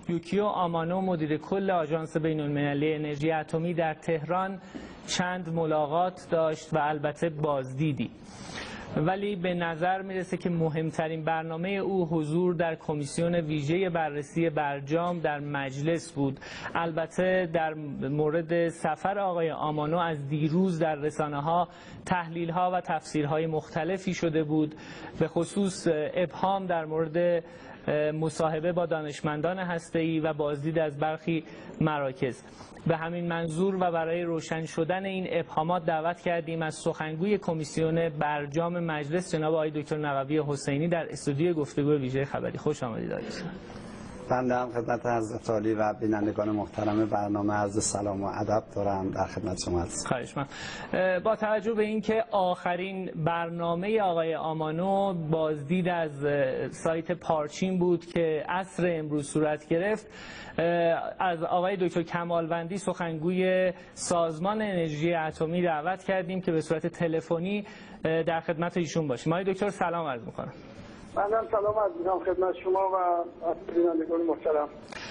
یوکیو آمانو مدیر کل آژانس بین‌المللی انرژی اتمی در تهران چند ملاقات داشت و البته بازدیدی. ولی به نظر میرسه که مهمترین برنامه او حضور در کمیسیون ویژه بررسی برجام در مجلس بود. البته در مورد سفر آقای آمانو از دیروز در رسانه‌ها تحلیل‌ها و تفسیرهای مختلفی شده بود، به خصوص ابهام در مورد مصاحبه با دانشمندان هسته‌ای و بازدید از برخی مراکز. به همین منظور و برای روشن شدن این ابهامات دعوت کردیم از سخنگوی کمیسیون برجام مجلس جناب آقای دکتر نقوی حسینی در استودیو گفتگو ویژه خبری. خوش آمدید آقای دکتر. بنده هم خدمت حضرت عالی و بینندگان محترم برنامه عرض سلام و ادب دارم، در خدمت شما هستم. خواهش می‌کنم. با توجه به اینکه آخرین برنامه آقای آمانو بازدید از سایت پارچین بود که عصر امروز صورت گرفت، از آقای دکتر کمالوندی سخنگوی سازمان انرژی اتمی دعوت کردیم که به صورت تلفنی در خدمت ایشون باشیم. آقای دکتر سلام عرض می‌کنم. منم سلام عرض می‌کنم خدمت شما و بینندگان محترم.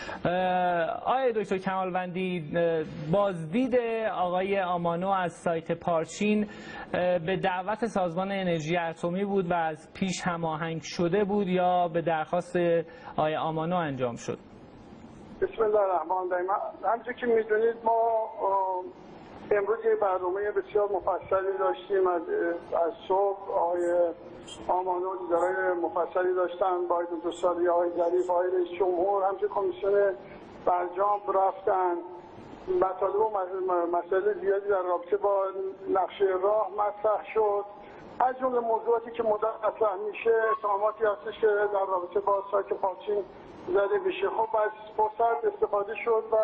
آقای دکتر کمالوندی، بازدید آقای آمانو از سایت پارچین به دعوت سازمان انرژی اتمی بود و از پیش هماهنگ شده بود یا به درخواست آقای آمانو انجام شد؟ بسم الله الرحمن الرحیم. همونجور که میدونید ما امروز یه برنامه بسیار مفصلی داشتیم. از صبح آقای آمانو دیدارهای مفصلی داشتن با دکتر سالی، آقای ظریف، آقای رئیس جمهور، همچنین کمیسیون برجام رفتن. مطالب و مسائل زیادی در رابطه با نقشه راه مطرح شد. از جمله موضوعاتی که مطرح میشه اتهاماتی هستش که در رابطه با سایت پارچین زده میشه. خب از فرصت استفاده شد و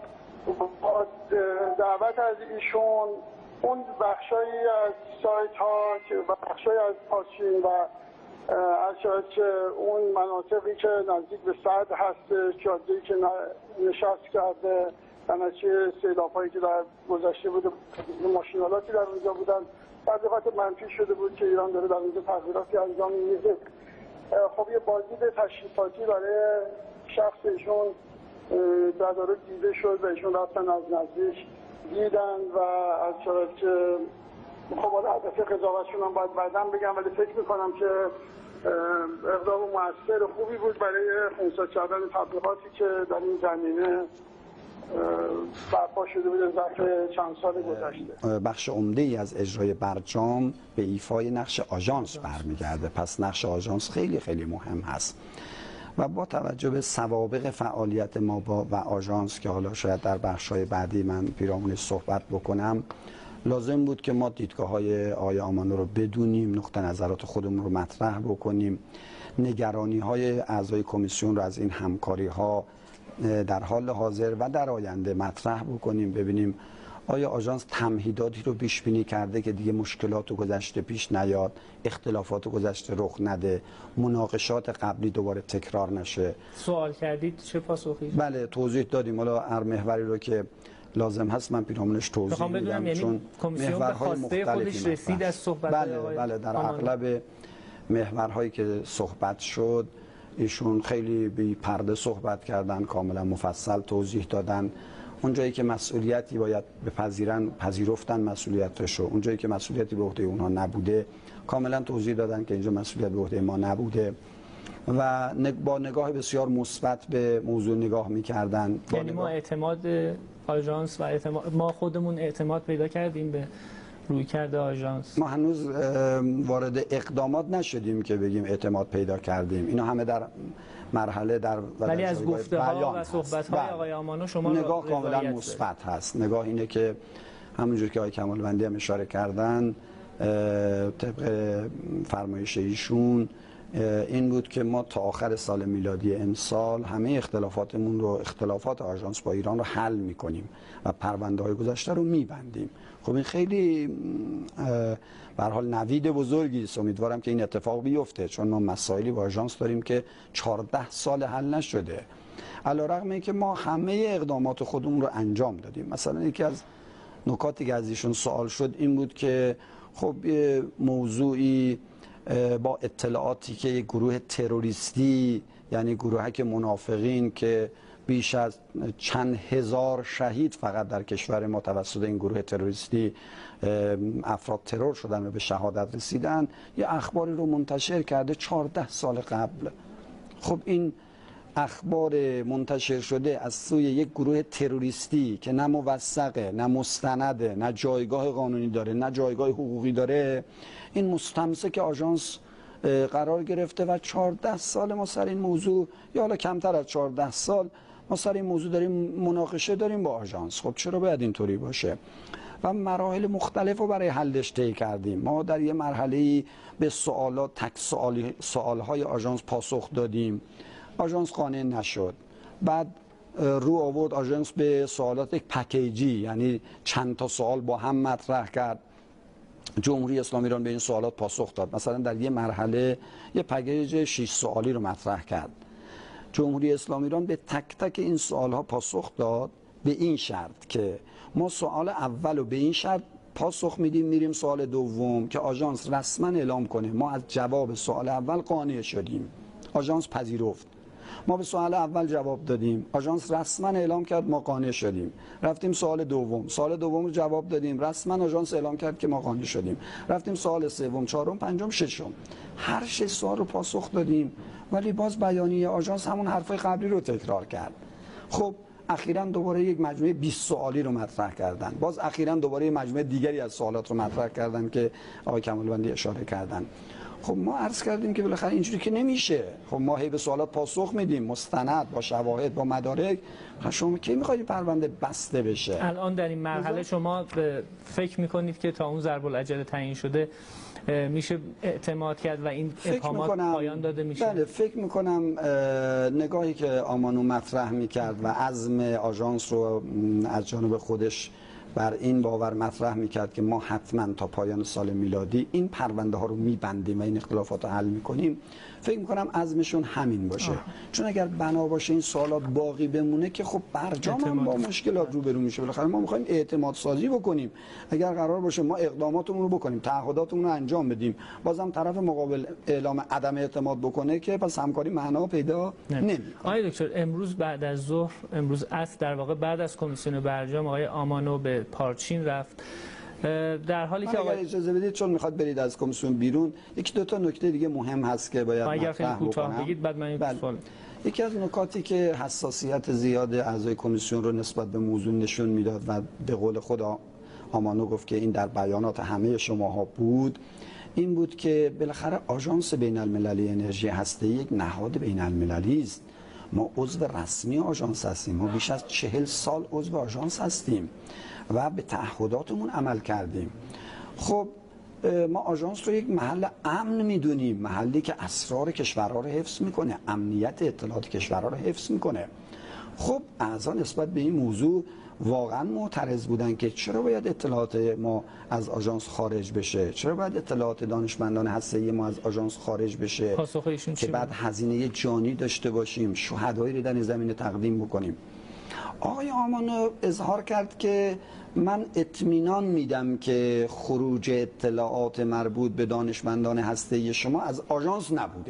دعوت از ایشون اون بخشایی از سایت ها که بخشایی از پارچین و از شاید که اون مناطقی که نزدیک به سد هست، جاده‌ای که نشست کرده در نتیجه سیلاب‌هایی که در گذشته بوده، ماشینالاتی در اونجا بودن، وضعیت منفی شده بود که ایران داره در اونجا تغییراتی انجام میده. خب یه بازدید تشریفاتی برای شخص ایشون تدارک دیده شد و ایشون رفتن از نزدیک دیدن و از شاید که خب حالا هدف قضاوتشون هم باید بعداً بگم، ولی فکر میکنم که اقدام مؤثر خوبی بود برای خنثی کردن تبلیغاتی که در این زمینه برپا شده بود ظرف چند سال گذشته. بخش عمده‌ای از اجرای برجام به ایفای نقش آژانس برمیگرده، پس نقش آژانس خیلی خیلی مهم هست و با توجه به سوابق فعالیت ما و آژانس که حالا شاید در بخش‌های بعدی من پیرامونش صحبت بکنم، لازم بود که ما دیدگاه‌های آقای آمانو رو بدونیم، نقطه نظرات خودمون رو مطرح بکنیم، نگرانی‌های اعضای کمیسیون رو از این همکاری‌ها در حال حاضر و در آینده مطرح بکنیم، ببینیم آیا آژانس تمهیداتی رو پیش بینی کرده که دیگه مشکلات گذشته پیش نیاد، اختلافات گذشته رخ نده، مناقشات قبلی دوباره تکرار نشه. سوال کردید چه پاسخی؟ بله توضیح دادیم، حالا هر محوری رو که لازم هست من پیرامونش توضیح میدم، چون کمیسیون به خواسته خودش رسید از صحبت بله در اغلب محورهایی که صحبت شد ایشون خیلی بی پرده صحبت کردن، کاملا مفصل توضیح دادن. اونجایی که مسئولیتی باید بپذیرن پذیرفتن مسئولیتشو، اونجایی که مسئولیتی به عهده اونها نبوده کاملا توضیح دادن که اینجا مسئولیت به عهده ما نبوده و با نگاه بسیار مثبت به موضوع نگاه می‌کردن. یعنی ما اعتماد آژانس و ما خودمون اعتماد پیدا کردیم به رویکرد آژانس. ما هنوز وارد اقدامات نشدیم که بگیم اعتماد پیدا کردیم، اینا همه در مرحله در ولی از گفته‌ها و صحبت‌های آقای آمانو شما نگاه کاملا مثبت هست. نگاه اینه که همونجور که آقای کمالوندی هم اشاره کردن طبق فرمایش ایشون این بود که ما تا آخر سال میلادی امسال همه اختلافاتمون رو، اختلافات آژانس با ایران رو حل میکنیم و پرونده‌های گذشته رو میبندیم. خب این خیلی به هر حال نوید بزرگی است، امیدوارم که این اتفاق بیفته، چون ما مسائلی با آژانس داریم که 14 سال حل نشده، علی‌رغم اینکه ما همه اقدامات خودمون رو انجام دادیم. مثلا یکی از نکاتی که از ایشون سوال شد این بود که خب موضوعی با اطلاعاتی که یک گروه تروریستی، یعنی گروهک منافقین که بیش از چند هزار شهید فقط در کشور ما توسط این گروه تروریستی افراد ترور شدن و به شهادت رسیدن، یه اخباری رو منتشر کرده 14 سال قبل. خب این اخبار منتشر شده از سوی یک گروه تروریستی که نه موثقه، نه مستنده، نه جایگاه قانونی داره، نه جایگاه حقوقی داره، این مستمسک آژانس قرار گرفته و 14 سال ما سر این موضوع، یا حالا کمتر از 14 سال ما سر این موضوع داریم مناقشه داریم با آژانس. خب چرا باید اینطوری باشه؟ و مراحل مختلف رو برای حلش طی کردیم. ما در یه مرحله‌ای به سوالهای آژانس پاسخ دادیم، آژانس قانع نشد. بعد رو آورد آژانس به سوالات یک پکیجی، یعنی چند تا سوال با هم مطرح کرد. جمهوری اسلامی ایران به این سوالات پاسخ داد. مثلا در یه مرحله یه پکیج 6 سوالی رو مطرح کرد. جمهوری اسلامی ایران به تک تک این سوالها پاسخ داد، به این شرط که ما سوال اول رو به این شرط پاسخ میدیم، میریم سوال دوم که آژانس رسما اعلام کنه ما از جواب سوال اول قانع شدیم. آژانس پذیرفت. ما به سوال اول جواب دادیم، آژانس رسما اعلام کرد ما قانع شدیم. رفتیم سوال دوم رو جواب دادیم، رسما آژانس اعلام کرد که ما قانع شدیم. رفتیم سوال سوم، چهارم، پنجم، ششم، هر 6 سوال رو پاسخ دادیم، ولی باز بیانیه آژانس همون حرفای قبلی رو تکرار کرد. خب اخیراً دوباره یک مجموعه 20 سوالی رو مطرح کردن. باز اخیراً دوباره یک مجموعه دیگری از سوالات رو مطرح کردن که آقای کمالوندی اشاره کردن. خب ما عرض کردیم که بالاخره اینجوری که نمیشه. خب ما هی به سوالات پاسخ میدیم، مستند، با شواهد، با مدارک. شما کی میخواید پرونده بسته بشه؟ الان در این مرحله شما فکر میکنید که تا اون ضرب العجله تعیین شده میشه اعتماد کرد و این ابهامات پایان داده میشه؟ بله، فکر میکنم نگاهی که آمانو مطرح میکرد و عزم آژانس رو از جانب خودش بر این باور مطرح میکرد که ما حتما تا پایان سال میلادی این پرونده ها رو میبندیم و این اختلافات رو حل میکنیم، فکر میکنم عزمشون همین باشه. چون اگر بنا باشه این سوالات باقی بمونه که خب برجام هم با مشکلات روبرو میشه. بالاخره ما میخوایم اعتماد سازی بکنیم. اگر قرار باشه ما اقداماتمون رو بکنیم، تعهداتمون رو انجام بدیم، بازم طرف مقابل اعلام عدم اعتماد بکنه، که پس همکاری معنا پیدا نمیکنه. آقای دکتر، امروز بعد از ظهر، امروز عصر در واقع، بعد از کمیسیون برجام آقای آمانو به پارچین رفت. در حالی که اگر اجازه بدید، چون میخواد برید از کمیسیون بیرون، یکی دو تا نکته دیگه مهم هست که باید مطرح بکنم. بگید بعد من سوال. یکی از نکاتی که حساسیت زیاد اعضای کمیسیون رو نسبت به موضوع نشون میداد و به قول خود آمانو گفت که این در بیانات همه شماها بود، این بود که بالاخره آژانس بین المللی انرژی هسته‌ای یک نهاد بین المللی است. ما عضو رسمی آژانس هستیم. ما بیش از 40 سال عضو آژانس هستیم و به تعهداتمون عمل کردیم. خب ما آژانس رو یک محل امن میدونیم، محلی که اسرار کشورها رو حفظ میکنه، امنیت اطلاعات کشورها رو حفظ میکنه. خب اعضا نسبت به این موضوع واقعا معترض بودن که چرا باید اطلاعات ما از آژانس خارج بشه، چرا باید اطلاعات دانشمندان هسته‌ای ما از آژانس خارج بشه که بعد هزینه جانی داشته باشیم، شهدایی رو در این زمینه تقدیم بکنیم. آقای آمانو اظهار کرد که من اطمینان میدم که خروج اطلاعات مربوط به دانشمندان هسته‌ای شما از آژانس نبوده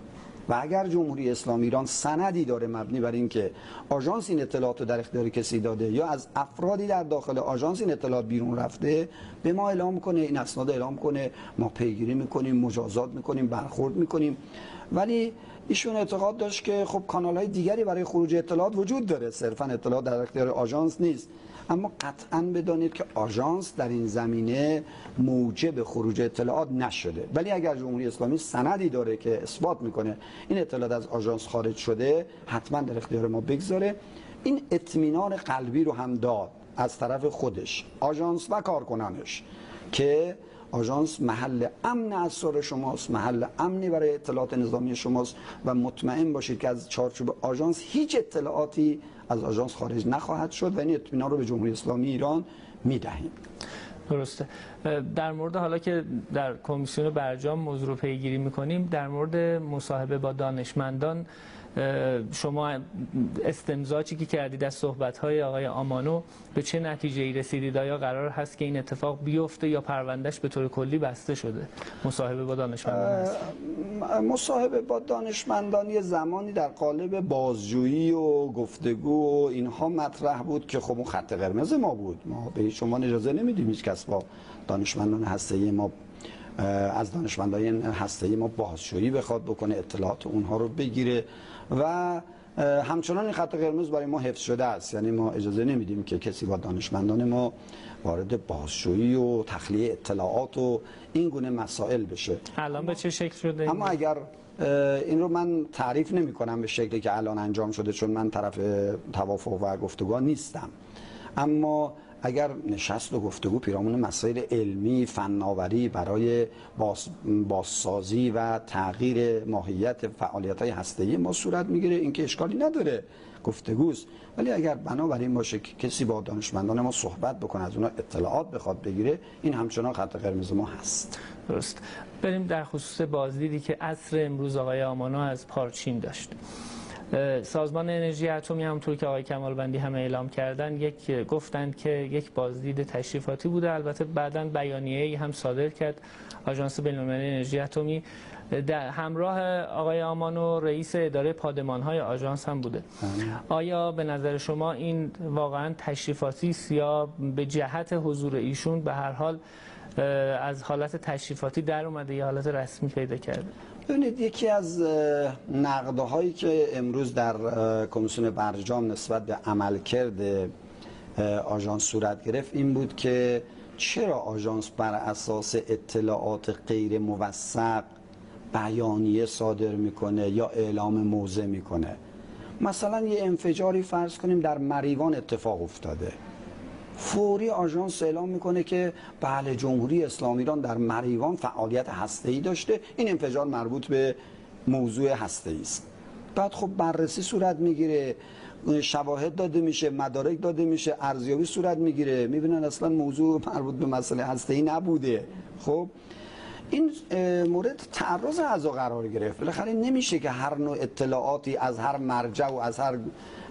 و اگر جمهوری اسلامی ایران سندی داره مبنی بر اینکه آژانس این اطلاعات رو در اختیار کسی داده یا از افرادی در داخل آژانس این اطلاعات بیرون رفته، به ما اعلام کنه، این اسناد اعلام کنه، ما پیگیری میکنیم، مجازات میکنیم، برخورد میکنیم. ولی ایشون اعتقاد داشت که خب کانال‌های دیگری برای خروج اطلاعات وجود داره، صرفا اطلاعات در اختیار آژانس نیست. اما قطعاً بدانید که آژانس در این زمینه موجب خروج اطلاعات نشده. ولی اگر جمهوری اسلامی سندی داره که اثبات میکنه این اطلاعات از آژانس خارج شده، حتما در اختیار ما بگذاره. این اطمینان قلبی رو هم داد از طرف خودش، آژانس و کارکنانش، که آژانس محل امن اسرار شماست، محل امنی برای اطلاعات نظامی شماست و مطمئن باشید که از چارچوب آژانس هیچ اطلاعاتی از آژانس خارج نخواهد شد و این اطمینان رو به جمهوری اسلامی ایران میدهیم. درسته. در مورد حالا که در کمیسیون برجام موضوع رو پیگیری میکنیم، در مورد مصاحبه با دانشمندان شما استمزاجی که کردید از صحبت‌های آقای آمانو به چه نتیجه‌ای رسیدید؟ آیا قرار هست که این اتفاق بیفته یا پروندهش به طور کلی بسته شده؟ مصاحبه با دانشمندان هست؟ مصاحبه با دانشمندان یه زمانی در قالب بازجویی و گفتگو و اینها مطرح بود که خب اون خط قرمز ما بود. ما به هیچ عنوان اجازه نمیدیم هیچ کس با دانشمندان هسته‌ای ما از دانشمندان هسته‌ای ما بازجویی بخواد بکنه، اطلاعات اونها رو بگیره و همچنان این خط قرمز برای ما حفظ شده است. یعنی ما اجازه نمیدیم که کسی با دانشمندان ما وارد بازجویی و تخلیه اطلاعات و این گونه مسائل بشه. الان به چه شکل شده؟ اما اگر این رو من تعریف نمی کنم به شکلی که الان انجام شده، چون من طرف توافق و گفتگو نیستم، اما اگر نشست و گفتگو پیرامون مسائل علمی فناوری برای بازسازی و تغییر ماهیت فعالیت‌های هسته‌ای ما صورت میگیره، این که اشکالی نداره، گفتگوست. ولی اگر بنابراین باشه که کسی با دانشمندان ما صحبت بکنه، از اونها اطلاعات بخواد بگیره، این همچنان خط قرمز ما هست. درست. بریم در خصوص بازدیدی که عصر امروز آقای آمانو از پارچین داشت. سازمان انرژی اتمی همونطور که آقای کمالوندی هم اعلام کردن گفتند که یک بازدید تشریفاتی بوده. البته بعداً بیانیه‌ای هم صادر کرد آژانس بین‌المللی انرژی اتمی، همراه آقای آمانو رئیس اداره پادمان‌های آژانس هم بوده. آیا به نظر شما این واقعاً تشریفاتی است یا به جهت حضور ایشون به هر حال از حالت تشریفاتی در اومده یا حالت رسمی پیدا کرده؟ ببینید، یکی از نقدهایی که امروز در کمیسیون برجام نسبت به عملکرد آژانس صورت گرفت این بود که چرا آژانس بر اساس اطلاعات غیر موثق بیانیه صادر میکنه یا اعلام موضع میکنه. مثلا یه انفجاری فرض کنیم در مریوان اتفاق افتاده، فوری آژانس اعلام میکنه که بله جمهوری اسلامی ایران در مریوان فعالیت هسته‌ای داشته، این انفجار مربوط به موضوع هسته‌ای است. بعد خب بررسی صورت میگیره، شواهد داده میشه، مدارک داده میشه، ارزیابی صورت میگیره، میبینن اصلا موضوع مربوط به مسئله هسته‌ای نبوده. خب این مورد تعرض اعضا قرار گرفت. بالاخره نمیشه که هر نوع اطلاعاتی از هر مرجع و از هر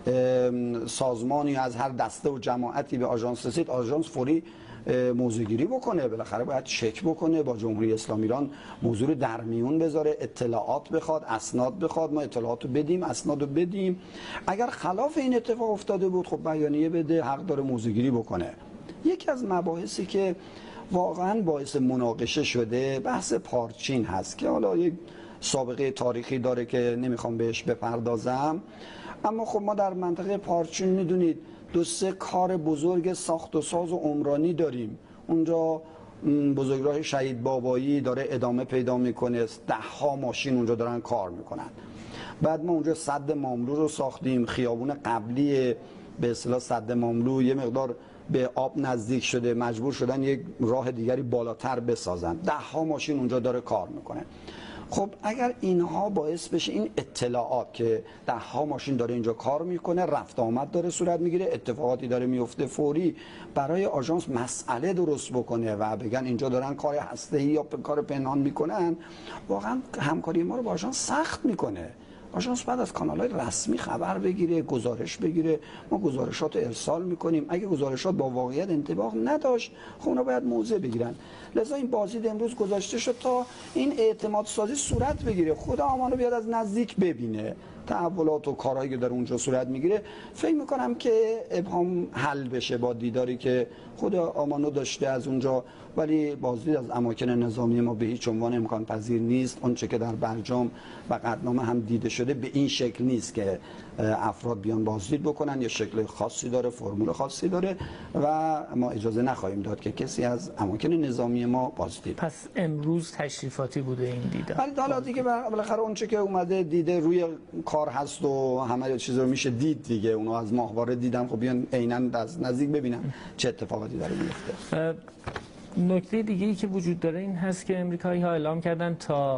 سازمانی از هر دسته و جماعتی به آژانس رسید، آژانس فوری موضع‌گیری بکنه. بالاخره باید چک بکنه، با جمهوری اسلامی ایران موضوع رو در میون بذاره، اطلاعات بخواد، اسناد بخواد، ما اطلاعات رو بدیم، اسناد رو بدیم. اگر خلاف این اتفاق افتاده بود خب بیانیه بده، حق داره موضع‌گیری بکنه. یکی از مباحثی که واقعا باعث مناقشه شده بحث پارچین هست که حالا یک سابقه تاریخی داره که نمیخوام بهش بپردازم، اما خب ما در منطقه پارچین میدونید 2-3 کار بزرگ ساخت و ساز و عمرانی داریم. اونجا بزرگراه شهید بابایی داره ادامه پیدا میکنه، 10 ماشین اونجا دارن کار میکنن. بعد ما اونجا سد ماملو رو ساختیم، خیابون قبلی به اصطلاح سد ماملو یه مقدار به آب نزدیک شده، مجبور شدن یک راه دیگری بالاتر بسازن، 10 ماشین اونجا داره کار میکنه. خب اگر اینها باعث بشه این اطلاعات که 10 ماشین داره اینجا کار میکنه، رفت آمد داره صورت میگیره، اتفاقاتی داره میفته، فوری برای آژانس مسئله درست بکنه و بگن اینجا دارن کار هسته‌ای یا کار پنهان میکنن، واقعا همکاری ما رو با آژانس سخت میکنه. آژانس بعد از کانال‌های رسمی خبر بگیره، گزارش بگیره، ما گزارشات رو ارسال میکنیم. اگه گزارشات با واقعیت انطباق نداشت خب اونا باید موضع بگیرن. لذا این بازدید امروز گذاشته شد تا این اعتماد سازی صورت بگیره، خود آمانو بیاد از نزدیک ببینه تحولات و کارهایی که در اونجا صورت میگیره. فکر میکنم که ابهام حل بشه با دیداری که خود آمانو داشته از اونجا، ولی بازدید از اماکن نظامی ما به هیچ عنوان امکان پذیر نیست. اونچه که در برجام و قطعنامه هم دیده شده به این شکل نیست که افراد بیان بازدید بکنن، یه شکل خاصی داره، فرمول خاصی داره و ما اجازه نخواهیم داد که کسی از اماکن نظامی ما بازدید. پس امروز تشریفاتی بوده این دیدار؟ ولی حالا دیگه بالاخره اونچه که اومده دیده روی کار هست و همه چیز رو میشه دید دیگه. اونو از ماهواره دیدم، خب بیان عیناً از نزدیک ببینن چه اتفاقاتی داره میفته. نکته دیگه ای که وجود داره این هست که امریکایی‌ها اعلام کردن تا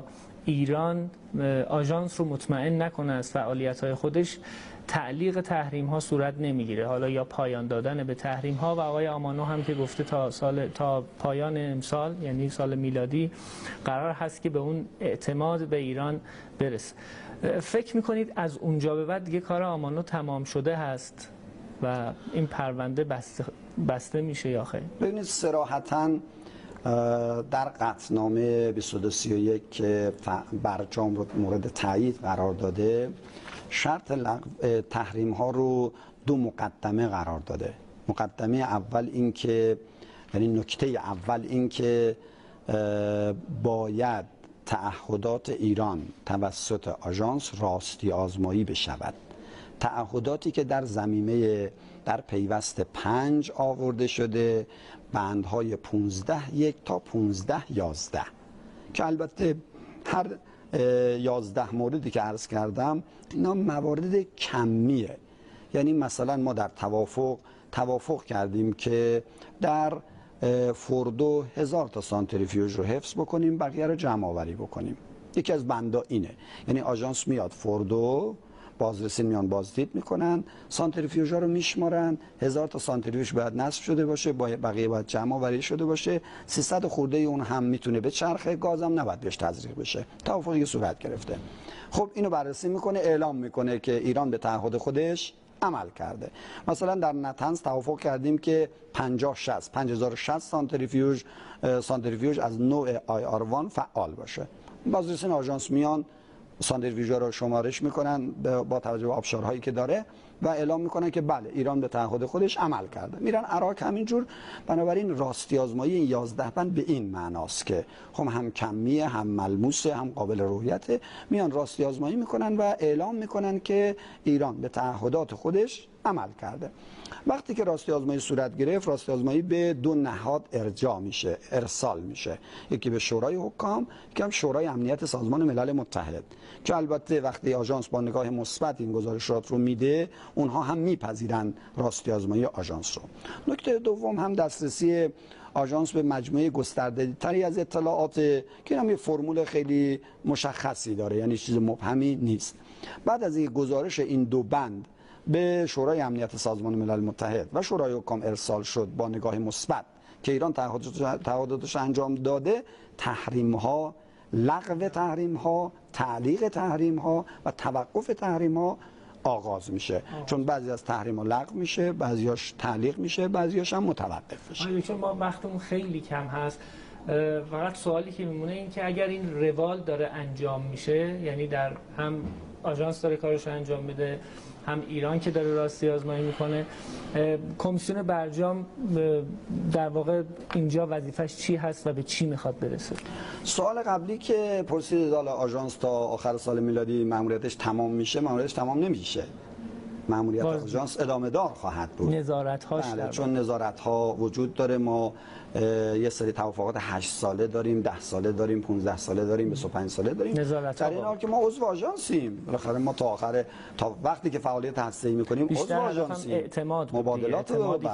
ایران آژانس رو مطمئن نکنه از فعالیت‌های خودش، تعلیق تحریم ها صورت نمیگیره. حالا یا پایان دادن به تحریم ها، و آقای آمانو هم که گفته تا پایان امسال یعنی سال میلادی قرار هست که به اون اعتماد به ایران برسه. فکر میکنید از اونجا به بعد دیگه کار آمانو تمام شده هست و این پرونده بسته میشه یا خیر؟ ببینید صراحتاً در قطعنامه 2231 که برجام رو مورد تایید قرار داده، شرط تحریم ها رو دو مقدمه قرار داده. مقدمه اول این که، یعنی نکته اول این که باید تعهدات ایران توسط آژانس راستی آزمایی بشود. تعهداتی که در ضمیمه در پیوست 5 آورده شده، بندهای 15(1) تا 15(11) که البته هر 11 موردی که عرض کردم اینا موارد کمیه. یعنی مثلا ما در توافق کردیم که در فردو 1000 تا سانتریفیوژ رو حفظ بکنیم، بقیه رو جمع آوری بکنیم. یکی از بندا اینه، یعنی آژانس میاد فردو، بازرسی میان بازدید میکنن، سانتریفیوژها رو میشمارن، 1000 تا سانتریفیوژ باید نصب شده باشه، بقیه باید جمع آوری شده باشه، 300 خورده اون هم میتونه به چرخه، گازم نباید بهش تزریق بشه. توافقی صورت گرفته. خب اینو بررسی میکنه، اعلام میکنه که ایران به تعهد خودش عمل کرده. مثلا در نتنز توافق کردیم که 5060 سانتریفیوژ از نوع IR1 فعال باشه. بازرسین آژانس میان سانتریفیوژها رو شمارش میکنن با توجه به آبشارهایی که داره و اعلام میکنن که بله ایران به تعهد خودش عمل کرده. میرن عراق همینجور. بنابراین راستی آزمایی این 11 بند به این معناست که خب هم کمیه، هم ملموسه، هم قابل رؤیته. میان راستی آزمایی میکنن و اعلام میکنن که ایران به تعهدات خودش عمل کرده. وقتی که راستی آزمایی صورت گرفت، راستی آزمایی به دو نهاد ارسال میشه. یکی به شورای حکام، یکی هم شورای امنیت سازمان ملل متحد، که البته وقتی آژانس با نگاه مثبت این گزارشات رو میده، اونها هم میپذیرن راستی آزمایی آژانس رو. نکته دوم هم دسترسی آژانس به مجموعه گسترده‌تری از اطلاعات که هم یه فرمول خیلی مشخصی داره، یعنی چیز مبهمی نیست. بعد از این گزارش این دو بند به شورای امنیت سازمان ملل متحد و شورای حکام ارسال شد با نگاه مثبت که ایران تعهداتش انجام داده، تحریم ها، لغو تحریم ها، تعلیق تحریم ها و توقف تحریم ها آغاز میشه. چون بعضی از تحریم ها لغو میشه، بعضیاش تعلیق میشه، بعضیاش هم متوقف میشه. چون ما وقتمون خیلی کم هست، فقط سوالی که میمونه این که اگر این روال داره انجام میشه، یعنی در هم آژانس داره کارش انجام میده، هم ایران که داره راستی آزمایی میکنه، کمیسیون برجام در واقع اینجا وظیفش چی هست و به چی میخواد برسه؟ سوال قبلی که پرسید آژانس تا آخر سال میلادی ماموریتش تمام میشه، ماموریتش تمام نمیشه. ماموریت آژانس ادامه دار خواهد بود. نظارت‌هاش چون نظارت‌ها وجود داره. ما یه سری توافقات 8 ساله داریم، 10 ساله داریم، 15 ساله داریم، 25 ساله داریم. در این حال که ما عضو آژانسیم، بالاخره ما تا وقتی که فعالیت هسته‌ای می‌کنیم عضو آژانسیم. مبادلات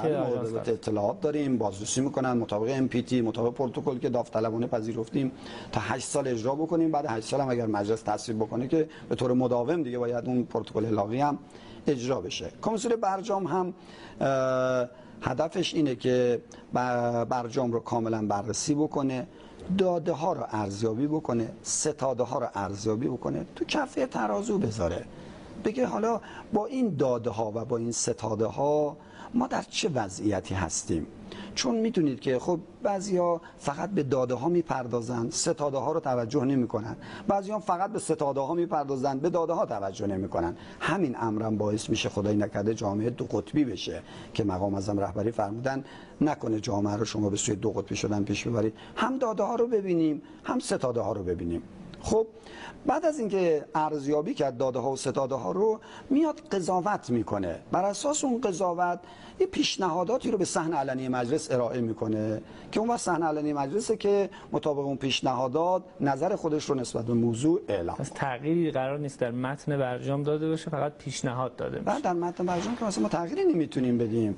اطلاعات داریم، بازرسی می‌کنن مطابق MPT، مطابق پروتکل که داوطلبانه پذیرفتیم تا 8 سال اجرا بکنیم. بعد 8 سال هم اگر مجلس تصویب بکنه که به طور مداوم دیگه باید اون پروتکل الاغی هم اجرا بشه. کمیسیون برجام هم هدفش اینه که برجام رو کاملا بررسی بکنه، داده ها رو ارزیابی بکنه، ستاده ها رو ارزیابی بکنه، تو کفه ترازو بذاره، بگه حالا با این داده ها و با این ستاده ها ما در چه وضعیتی هستیم. چون میدونید که خب بعضیا فقط به داده ها میپردازن، ستاده ها رو توجه نمیکنن، بعضیا فقط به ستاده ها میپردازن، به داده ها توجه نمیکنن. همین امرم باعث میشه خدای نکرده جامعه دو قطبی بشه که مقام اعظم رهبری فرمودن نکنه جامعه رو شما به سوی دو قطبی شدن پیش ببرید، هم داده ها رو ببینیم، هم ستاده ها رو ببینیم. خب بعد از اینکه ارزیابی کرد داده ها و ستاده ها رو، میاد قضاوت میکنه. بر اساس اون قضاوت یه پیشنهاداتی رو به صحن علنی مجلس ارائه میکنه که اون وقت صحن علنی مجلسه که مطابق اون پیشنهادات نظر خودش رو نسبت به موضوع اعلام کنه. پس تغییری قرار نیست در متن برجام داده باشه، فقط پیشنهاد داده باشه. بعد در متن برجام که مثلا ما تغییری نمیتونیم بدیم.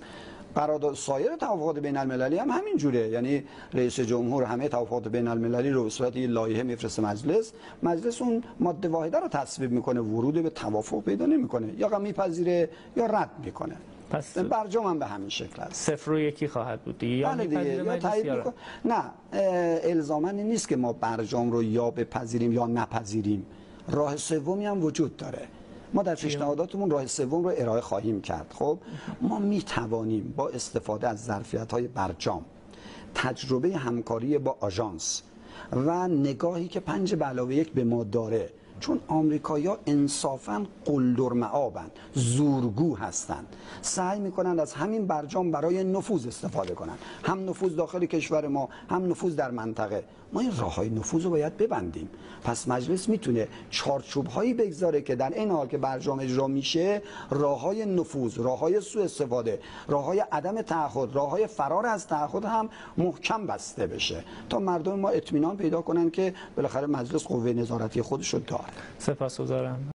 قرارداد سایر توافقات بین المللی هم همین جوره. یعنی رئیس جمهور همه توافقات بین المللی رو به صورت یه لایحه میفرسته مجلس اون ماده واحده رو تصویب میکنه، ورود به توافق پیدا نمیکنه، یا میپذیره یا رد میکنه. پس برجام هم به همین شکل است. 0-1 خواهد بود دیگه، یا میپذیره یا تایید میکنه. نه، الزاما نیست که ما برجام رو یا بپذیریم یا نپذیریم. راه سومی هم وجود داره. ما در پیشنهاداتمون راه سوم رو ارائه خواهیم کرد. خب ما می توانیم با استفاده از ظرفیت‌های برجام، تجربه همکاری با آژانس و نگاهی که 5+1 به ما داره، چون آمریکایی‌ها انصافاً قلدرمآبند، زورگو هستند، سعی میکنند از همین برجام برای نفوذ استفاده کنند، هم نفوذ داخل کشور ما، هم نفوذ در منطقه. ما این راههای نفوذ رو باید ببندیم. پس مجلس میتونه چارچوب‌هایی بگذاره که در این حال که برجام اجرا میشه، راههای نفوذ، راههای سوء استفاده، راههای عدم تعهد، راههای فرار از تعهد هم محکم بسته بشه تا مردم ما اطمینان پیدا کنن که بالاخره مجلس قوه نظارتی خودش رو داره. سپاسگزارم.